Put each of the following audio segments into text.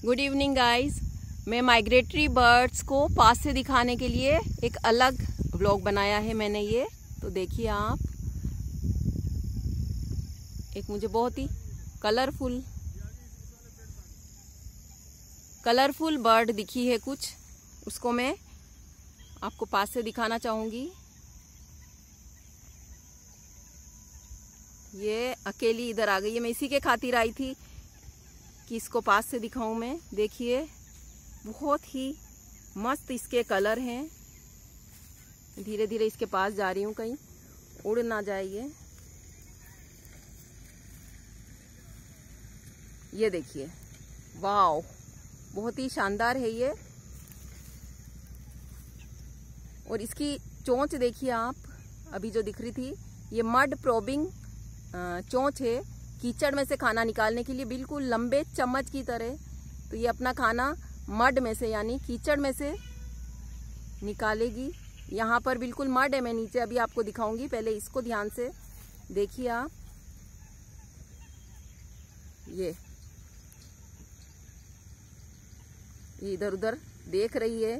Good evening guys. मैं migratory birds को पास से दिखाने के लिए एक अलग व्लॉग बनाया है मैंने ये। तो देखिए आप, एक मुझे बहुत ही कलरफुल बर्ड दिखी है कुछ, उसको मैं आपको पास से दिखाना चाहूंगी। ये अकेली इधर आ गई है, मैं इसी के खातिर आई थी कि इसको पास से दिखाऊं मैं। देखिए बहुत ही मस्त इसके कलर हैं। धीरे धीरे इसके पास जा रही हूँ, कहीं उड़ ना जाए ये देखिए, वाव, बहुत ही शानदार है ये। और इसकी चोंच देखिए आप, अभी जो दिख रही थी, ये मड प्रोबिंग चोंच है, कीचड़ में से खाना निकालने के लिए, बिल्कुल लंबे चम्मच की तरह। तो ये अपना खाना मड में से यानी कीचड़ में से निकालेगी। यहाँ पर बिल्कुल मड है, मैं नीचे अभी आपको दिखाऊंगी, पहले इसको ध्यान से देखिए आप। ये इधर उधर देख रही है,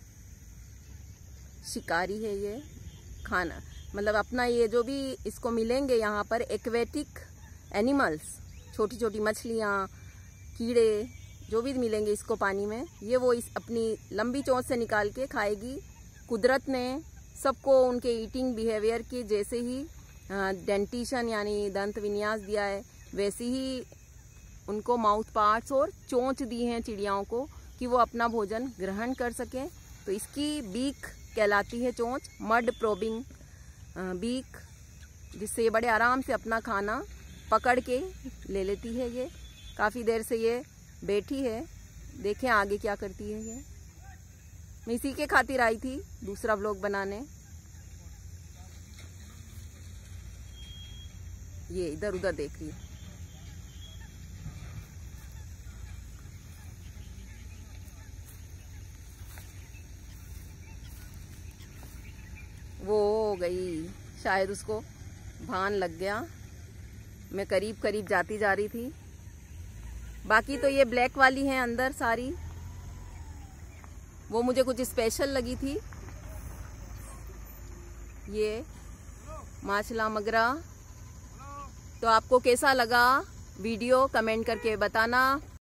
शिकारी है ये। खाना मतलब अपना ये जो भी इसको मिलेंगे यहाँ पर एक्वेटिक एनिमल्स, छोटी छोटी मछलियाँ, कीड़े, जो भी मिलेंगे इसको पानी में, ये वो इस अपनी लंबी चोंच से निकाल के खाएगी। कुदरत ने सबको उनके ईटिंग बिहेवियर के जैसे ही डेंटिशन यानी दंत विन्यास दिया है, वैसे ही उनको माउथ पार्ट्स और चोंच दी हैं चिड़ियाओं को कि वो अपना भोजन ग्रहण कर सकें। तो इसकी बीक कहलाती है चोंच, मड प्रोबिंग बीक, जिससे ये बड़े आराम से अपना खाना पकड़ के ले लेती है। ये काफ़ी देर से ये बैठी है, देखें आगे क्या करती है ये। मैं इसी के खातिर आई थी दूसरा व्लॉग बनाने। ये इधर उधर देख रही है। वो हो गई, शायद उसको भान लग गया। मैं करीब करीब जाती जा रही थी। बाकी तो ये ब्लैक वाली हैं अंदर सारी, वो मुझे कुछ स्पेशल लगी थी। ये माछला मगरा। तो आपको कैसा लगा वीडियो कमेंट करके बताना।